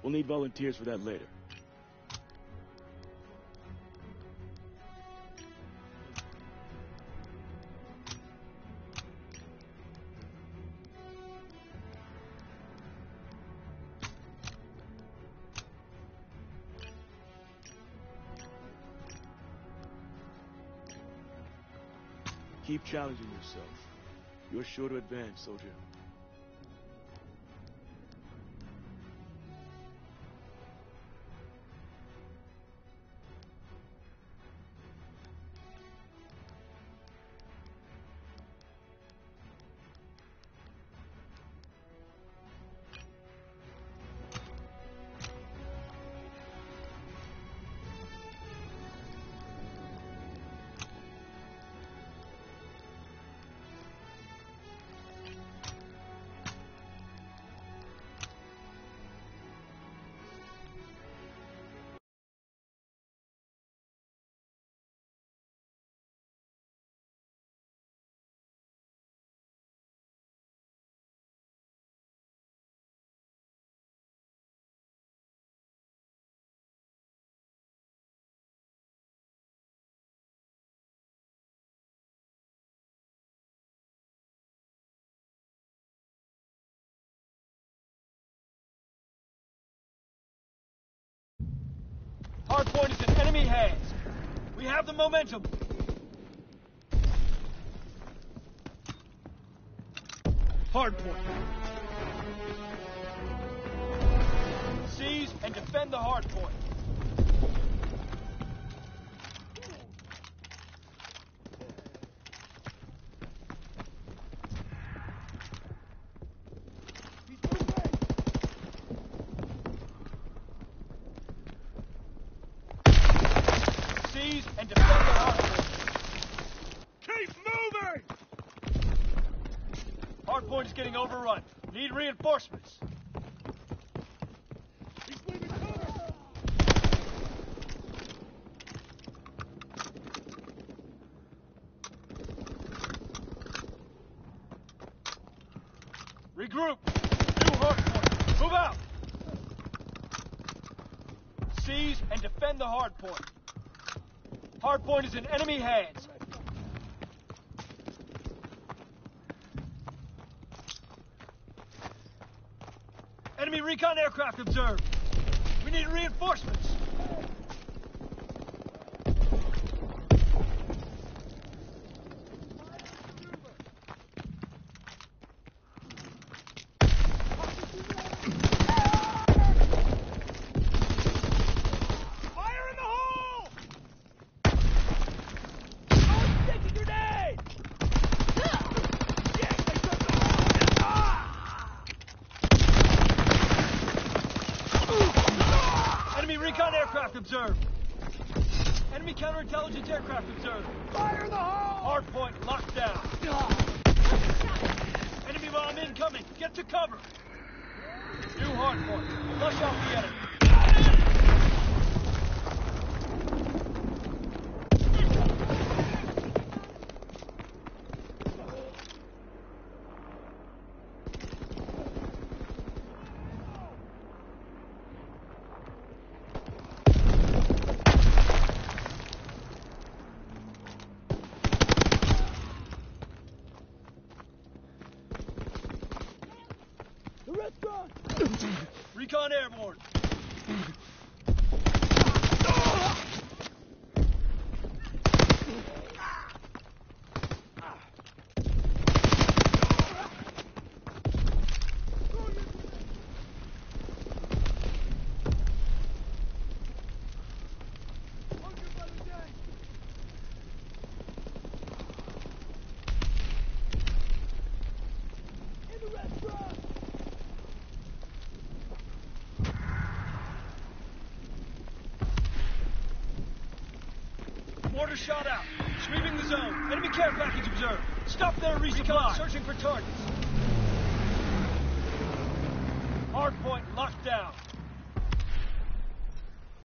We'll need volunteers for that later. Keep challenging yourself. You're sure to advance, soldier. Hardpoint is in enemy hands. We have the momentum. Hardpoint. Seize and defend the hardpoint. And defend the hardpoint. Keep moving! Hardpoint is getting overrun. Need reinforcements. He's leaving cover! Regroup. New hardpoint. Move out. Seize and defend the hardpoint. Hardpoint is in enemy hands. Enemy recon aircraft observed. We need reinforcements. Recon aircraft observed. Enemy counterintelligence aircraft observed. Fire in the hole! Hardpoint locked down. Enemy bomb incoming. Get to cover. New hardpoint. Flush out the enemy. Recon airborne. Mortar shot out. Sweeping the zone. Enemy care package observed. Stop there, resupply. Searching for targets. Hardpoint locked down.